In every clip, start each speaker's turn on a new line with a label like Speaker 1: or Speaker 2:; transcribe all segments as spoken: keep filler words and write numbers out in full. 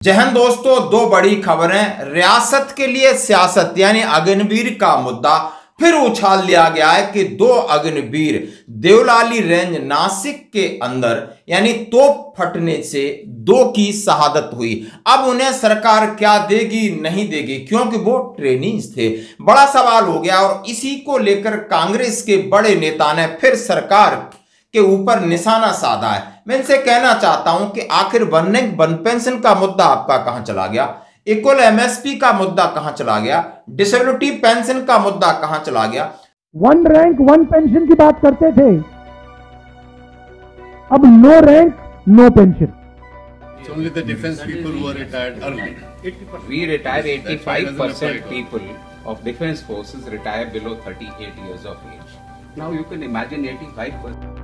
Speaker 1: जय हिंद दोस्तों, दो बड़ी खबरें। रियासत के लिए सियासत यानी अग्निवीर का मुद्दा फिर उछाल लिया गया है कि दो अग्निवीर देवलाली रेंज नासिक के अंदर यानी तोप फटने से दो की शहादत हुई। अब उन्हें सरकार क्या देगी नहीं देगी, क्योंकि वो ट्रेनीज थे। बड़ा सवाल हो गया और इसी को लेकर कांग्रेस के बड़े नेता ने फिर सरकार के ऊपर निशाना साधा है। मैं इनसे कहना चाहता हूं कि आखिर वन रैंक वन पेंशन का मुद्दा आपका कहां चला गया, इक्वल एमएसपी का मुद्दा कहां चला गया, डिसेबिलिटी पेंशन का मुद्दा कहां चला गया।
Speaker 2: वन रैंक वन पेंशन की बात करते थे, अब no rank no pension.
Speaker 3: Only the defense people who are retired early.
Speaker 4: We retire eighty-five percent people of defense forces retire below thirty-eight years of age. Now you can imagine eighty-five percent.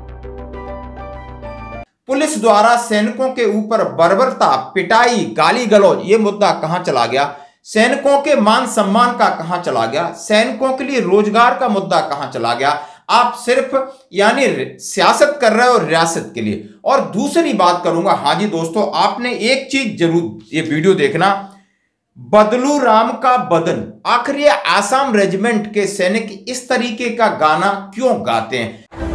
Speaker 1: Police द्वारा सैनिकों के ऊपर बर्बरता, पिटाई, गाली गलौज, ये मुद्दा कहां चला गया। सैनिकों के मान सम्मान का कहां चला गया। सैनिकों के लिए रोजगार का मुद्दा कहां चला गया। आप सिर्फ यानी सियासत कर रहे हो रियासत के लिए। और दूसरी बात करूंगा, हाँ जी दोस्तों, आपने एक चीज जरूर ये वीडियो देखना, बदलू राम का बदन। आखिर ये आसाम रेजिमेंट के सैनिक इस तरीके का गाना क्यों गाते हैं।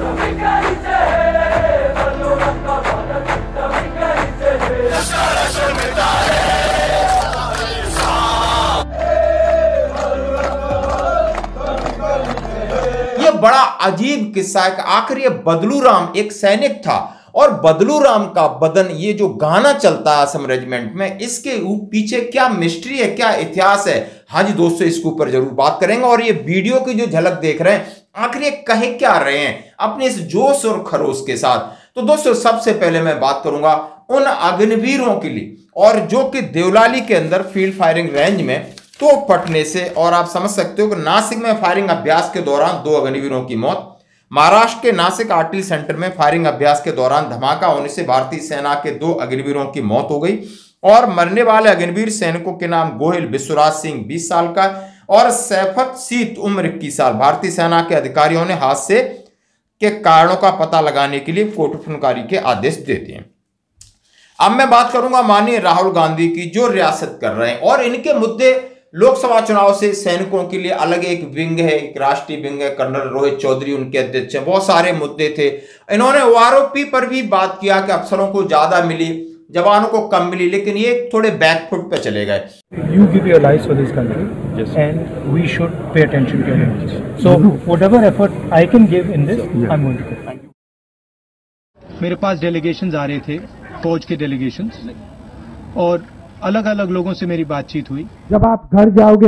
Speaker 1: ये बड़ा अजीब किस्सा है कि आखिर ये बदलू राम एक सैनिक था और बदलू राम का बदन, ये जो गाना चलता है असम रेजिमेंट में, इसके पीछे क्या मिस्ट्री है, क्या इतिहास है। हाँ जी दोस्तों, इसके ऊपर जरूर बात करेंगे। और ये वीडियो की जो झलक देख रहे हैं, आखिर ये कहे क्या रहे हैं अपने इस जोश और खरोश के साथ। तो दोस्तों, सबसे पहले मैं बात करूंगा उन अग्निवीरों के लिए और जो कि देवलाली के अंदर फील्ड फायरिंग रेंज में तो फटने से, और आप समझ सकते हो कि नासिक में फायरिंग अभ्यास के दौरान दो अग्निवीरों की मौत। महाराष्ट्र के नासिक आर्टिलरी सेंटर में फायरिंग अभ्यास के दौरान धमाका होने से भारतीय सेना के दो अग्निवीरों की मौत हो गई। और मरने वाले अग्निवीर सैनिकों के नाम गोहिल विश्वराज सिंह बीस साल का और सैफत सीत उम्र इक्कीस साल। भारतीय सेना के अधिकारियों ने हादसे के कारणों का पता लगाने के लिए कोर्ट के आदेश देते हैं। अब मैं बात करूंगा माननीय राहुल गांधी की, जो रियासत कर रहे हैं और इनके मुद्दे लोकसभा चुनाव से सैनिकों के लिए अलग एक विंग है, एक राष्ट्रीय विंग है, कर्नल रोहित चौधरी उनके अध्यक्ष हैं। बहुत सारे मुद्दे थे। इन्होंने ओआरओपी पर भी बात किया कि अफसरों को ज्यादा मिली, जवानों को कम मिली, लेकिन ये थोड़े बैकफुट पे चले गए।
Speaker 2: You give your lives for this country, yes, and we should pay attention to your needs. So whatever effort I can give in this, yeah, I'm going to give. मेरे पास डेलीगेशंस आ रहे थे, फौज के delegations, और अलग अलग लोगों से मेरी बातचीत हुई। जब आप घर जाओगे,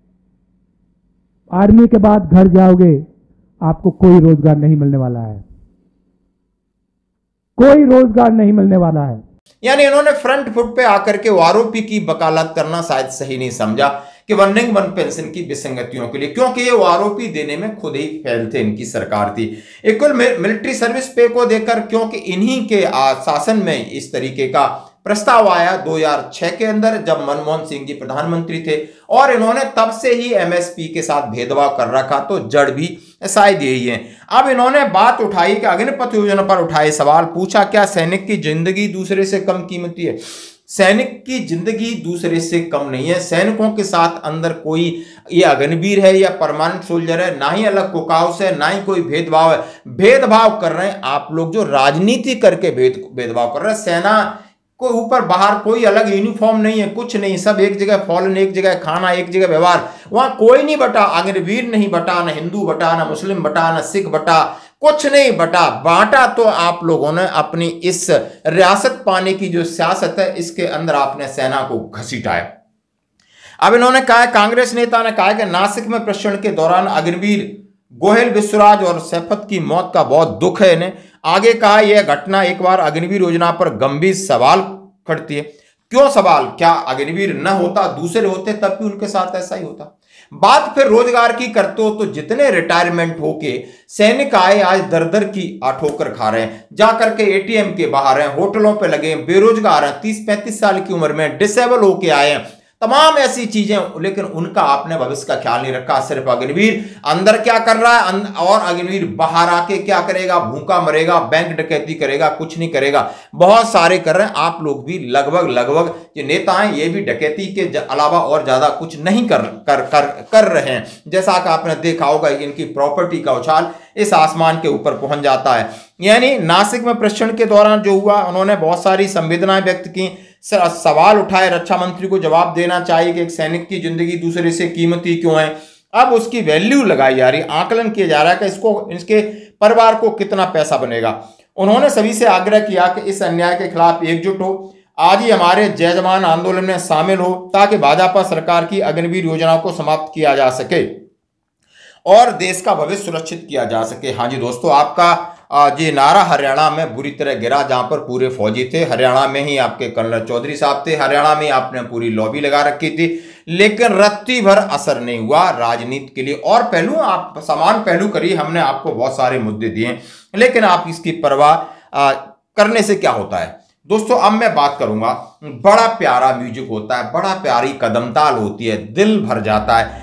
Speaker 2: आर्मी के बाद घर जाओगे, आपको कोई रोजगार नहीं मिलने वाला है, कोई रोजगार नहीं मिलने वाला है।
Speaker 1: यानी इन्होंने फ्रंट फुट पे आकर के आरोपी की वकालत करना शायद सही नहीं समझा कि वन रैंक वन पेंशन की विसंगतियों के लिए, क्योंकि ये आरोपी देने में खुद ही फेल थे, इनकी सरकार थी। इक्वल मिलिट्री सर्विस पे को देकर, क्योंकि इन्हीं के शासन में इस तरीके का प्रस्ताव आया दो हज़ार छह के अंदर, जब मनमोहन सिंह जी प्रधानमंत्री थे, और इन्होंने तब से ही एमएसपी के साथ भेदभाव कर रखा। तो जड़ भी शायद यही है। अब इन्होंने बात उठाई कि अग्निपथ योजना पर उठाए सवाल, पूछा क्या सैनिक की जिंदगी दूसरे से कम कीमती है। सैनिक की जिंदगी दूसरे से कम नहीं है। सैनिकों के साथ अंदर कोई ये अग्निवीर है या परमानेंट सोल्जर है, ना ही अलग कुकाउस है, ना ही कोई भेदभाव है। भेदभाव कर रहे हैं आप लोग जो राजनीति करके भेद भेदभाव कर रहे हैं। सेना को ऊपर बाहर कोई अलग यूनिफॉर्म नहीं है, कुछ नहीं, सब एक जगह फॉलन, एक जगह खाना, एक जगह व्यवहार। वहां कोई नहीं बटा, अग्निवीर नहीं बटा, ना हिंदू बटा, ना मुस्लिम बटा, ना सिख बटा, कुछ नहीं बटा। बांटा तो आप लोगों ने अपनी इस रियासत पाने की जो सियासत है, इसके अंदर आपने सेना को घसीटाया। अब इन्होंने कहा, कांग्रेस नेता ने कहा कि नासिक में प्रशिक्षण के दौरान अग्निवीर गोहिल विश्वराज और सैफत की मौत का बहुत दुख है इन्हें। आगे कहा, यह घटना एक बार अग्निवीर योजना पर गंभीर सवाल खड़ती है। क्यों सवाल? क्या अग्निवीर न होता, दूसरे होते, तब भी उनके साथ ऐसा ही होता। बात फिर रोजगार की करते हो तो जितने रिटायरमेंट होके सैनिक आए, आज दर दर की ठोकर खा रहे हैं, जाकर के एटीएम के बाहर हैं, होटलों पे लगे, बेरोजगार हैं, तीस पैंतीस साल की उम्र में डिसेबल होके आए हैं, तमाम ऐसी चीजें, लेकिन उनका आपने भविष्य का ख्याल नहीं रखा। सिर्फ अग्निवीर अंदर क्या कर रहा है और अग्निवीर बाहर आके क्या करेगा, भूखा मरेगा, बैंक डकैती करेगा, कुछ नहीं करेगा। बहुत सारे कर रहे हैं, आप लोग भी लगभग लगभग जो नेता हैं ये भी डकैती के अलावा और ज्यादा कुछ नहीं कर कर कर कर रहे हैं। जैसा कि आपने देखा होगा इनकी प्रॉपर्टी का उछाल इस आसमान के ऊपर पहुंच जाता है। यानी नासिक में प्रशिक्षण के दौरान जो हुआ, उन्होंने बहुत सारी संवेदनाएं व्यक्त की, सवाल उठाए, रक्षा मंत्री को जवाब देना चाहिए कि एक सैनिक की जिंदगी दूसरे से कीमती क्यों है। अब उसकी वैल्यू लगाई जा रही, आकलन किया जा रहा है कि इसको, इसके परिवार को कितना पैसा बनेगा। उन्होंने सभी से आग्रह किया कि इस अन्याय के खिलाफ एकजुट हो, आज ही हमारे जय जवान आंदोलन में शामिल हो, ताकि भाजपा सरकार की अग्निवीर योजना को समाप्त किया जा सके और देश का भविष्य सुरक्षित किया जा सके। हाँ जी दोस्तों, आपका ये नारा हरियाणा में बुरी तरह गिरा, जहां पर पूरे फौजी थे। हरियाणा में ही आपके कर्नल चौधरी साहब थे, हरियाणा में आपने पूरी लॉबी लगा रखी थी, लेकिन रत्ती भर असर नहीं हुआ राजनीति के लिए। और पहलू आप समान पहलू करिए, हमने आपको बहुत सारे मुद्दे दिए, लेकिन आप इसकी परवाह करने से क्या होता है दोस्तों। अब मैं बात करूंगा, बड़ा प्यारा म्यूजिक होता है, बड़ा प्यारी कदमताल होती है, दिल भर जाता है।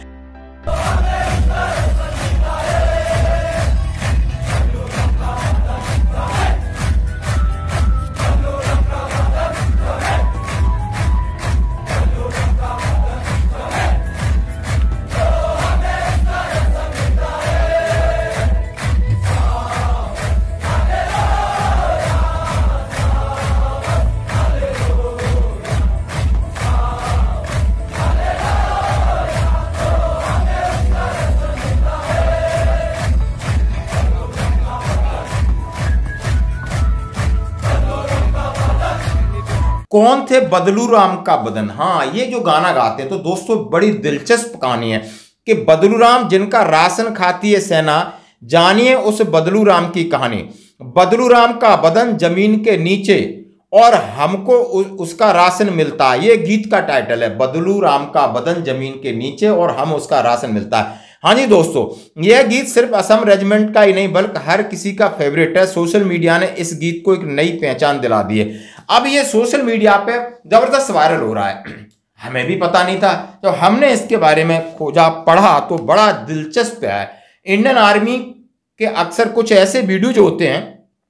Speaker 1: कौन थे बदलू राम का बदन? हाँ, ये जो गाना गाते हैं तो दोस्तों बड़ी दिलचस्प कहानी है कि बदलू राम जिनका राशन खाती है सेना, जानिए उस बदलू राम की कहानी। बदलू राम का बदन जमीन के नीचे और हमको उ, उसका राशन मिलता है, ये गीत का टाइटल है, बदलू राम का बदन जमीन के नीचे और हम उसका राशन मिलता है। हाँ जी दोस्तों, यह गीत सिर्फ असम रेजिमेंट का ही नहीं बल्कि हर किसी का फेवरेट है। सोशल मीडिया ने इस गीत को एक नई पहचान दिला दी है। अब ये सोशल मीडिया पे जबरदस्त वायरल हो रहा है, हमें भी पता नहीं था, तो हमने इसके बारे में खोजा, पढ़ा तो बड़ा दिलचस्प है। इंडियन आर्मी के अक्सर कुछ ऐसे वीडियो जो होते हैं,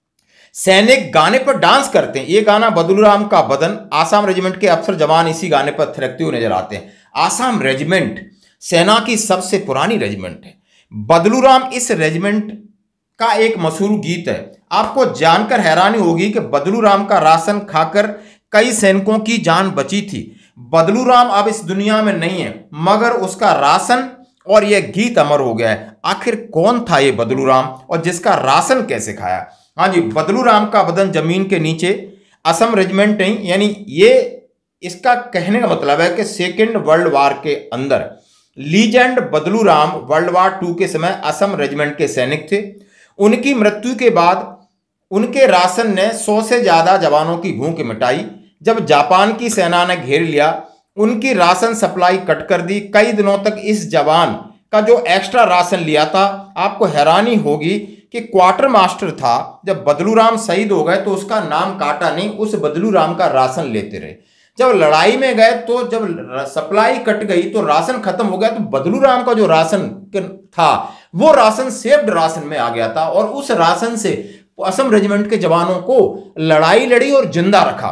Speaker 1: सैनिक गाने पर डांस करते हैं। ये गाना बदलू राम का बदन, आसाम रेजिमेंट के अफसर जवान इसी गाने पर थिरकते हुए नजर आते हैं। आसाम रेजिमेंट सेना की सबसे पुरानी रेजिमेंट है। बदलू राम इस रेजिमेंट का एक मशहूर गीत है। आपको जानकर हैरानी होगी कि बदलू राम का राशन खाकर कई सैनिकों की जान बची थी। बदलू राम अब इस दुनिया में नहीं है, मगर उसका राशन और यह गीत अमर हो गया है। आखिर कौन था ये बदलू राम और जिसका राशन कैसे खाया? हाँ जी, बदलू राम का बदन जमीन के नीचे, असम रेजिमेंट नहीं, यानी ये इसका कहने का मतलब है कि सेकेंड वर्ल्ड वार के अंदर लीजेंड बदलू राम वर्ल्ड वार टू के समय असम रेजिमेंट के सैनिक थे। उनकी मृत्यु के बाद उनके राशन ने सौ से ज्यादा जवानों की भूख मिटाई। जब जापान की सेना ने घेर लिया, उनकी राशन सप्लाई कट कर दी। कई दिनों तक इस जवान का जो एक्स्ट्रा राशन लिया था, आपको हैरानी होगी कि क्वार्टर मास्टर था। जब बदलू राम शहीद हो गए तो उसका नाम काटा नहीं, उस बदलू राम का राशन लेते रहे। जब लड़ाई में गए तो जब सप्लाई कट गई तो राशन खत्म हो गया, तो बदलू राम का जो राशन था वो राशन सेव्ड राशन में आ गया था और उस राशन से असम रेजिमेंट के जवानों को लड़ाई लड़ी और जिंदा रखा।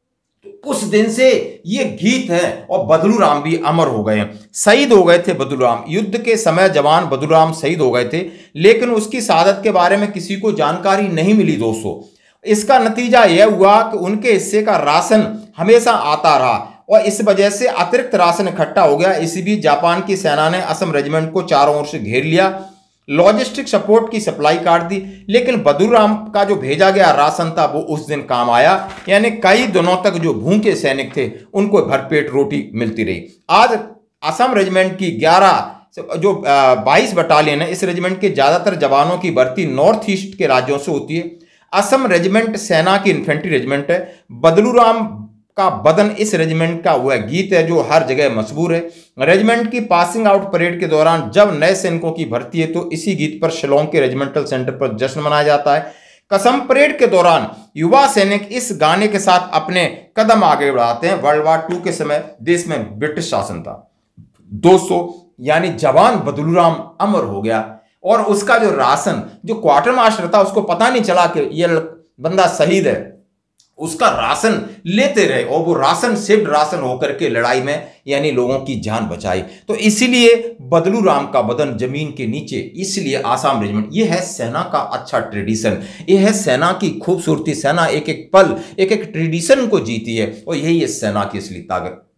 Speaker 1: तो उस दिन से ये गीत है और बदलू राम भी अमर हो गए। शहीद हो गए थे बदलू राम, युद्ध के समय जवान बदलू राम शहीद हो गए थे, लेकिन उसकी शहादत के बारे में किसी को जानकारी नहीं मिली दोस्तों। इसका नतीजा यह हुआ कि उनके हिस्से का राशन हमेशा आता रहा और इस वजह से अतिरिक्त राशन इकट्ठा हो गया। इसी बीच जापान की सेना ने असम रेजिमेंट को चारों ओर से घेर लिया, लॉजिस्टिक सपोर्ट की सप्लाई काट दी, लेकिन बदलू राम का जो भेजा गया राशन था वो उस दिन काम आया। यानी कई दिनों तक जो भूखे सैनिक थे उनको भरपेट रोटी मिलती रही। आज असम रेजिमेंट की ग्यारह जो बाईस बटालियन है, इस रेजिमेंट के ज्यादातर जवानों की भर्ती नॉर्थ ईस्ट के राज्यों से होती है। असम रेजिमेंट सेना की इन्फेंट्री रेजिमेंट है। बदलू राम का बदन इस रेजिमेंट का वह गीत है जो हर जगह मशहूर है। रेजिमेंट की पासिंग आउट परेड के दौरान जब नए सैनिकों की भर्ती है तो इसी गीत पर शिलोंग के रेजिमेंटल सेंटर पर जश्न मनाया जाता है। कसम परेड के दौरान युवा सैनिक इस गाने के साथ अपने कदम आगे बढ़ाते हैं। वर्ल्ड वार टू के समय देश में ब्रिटिश शासन था दोस्तों, यानी जवान बदलू राम अमर हो गया और उसका जो राशन, जो क्वार्टर मास्टर था, उसको पता नहीं चला कि ये बंदा शहीद है, उसका राशन लेते रहे और वो राशन शिफ्ट राशन होकर के लड़ाई में यानी लोगों की जान बचाई। तो इसीलिए बदलू राम का बदन जमीन के नीचे, इसलिए आसाम रेजिमेंट, ये है सेना का अच्छा ट्रेडिशन, ये है सेना की खूबसूरती। सेना एक एक पल, एक एक ट्रेडिशन को जीती है और यही है सेना की असली ताकत।